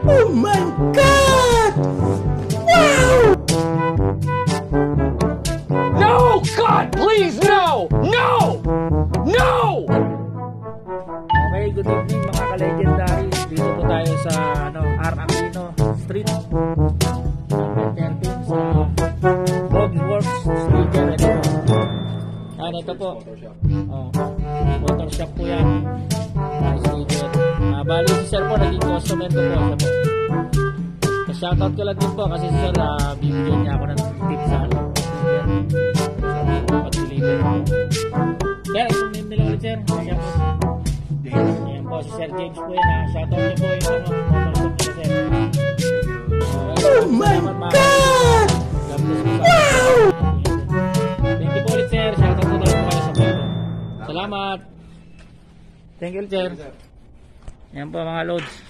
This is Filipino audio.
Oh my God! Wow! No! God, please, no! No! No! Okay, good evening mga ka-legendary. Dito po tayo sa R. Aquino Street, number 13 sa Bogsworks Sticker. Ito po. Photoshop po yan. Sticker. Bali si sir po, naging customer ko po. Shoutout ko lang din po kasi si sir, bibigyan niya ako ng tip sa pag-deliver po. Sir, yung name nila ulit sir. Ayan po, si Sir James po yan. Shoutout niyo po yung photoshop niya sir. Oh my God! Wow! Thank you po ulit sir. Shoutout po tayo po kayo sa photo. Salamat. Thank you ulit sir. Ayan po mga loads.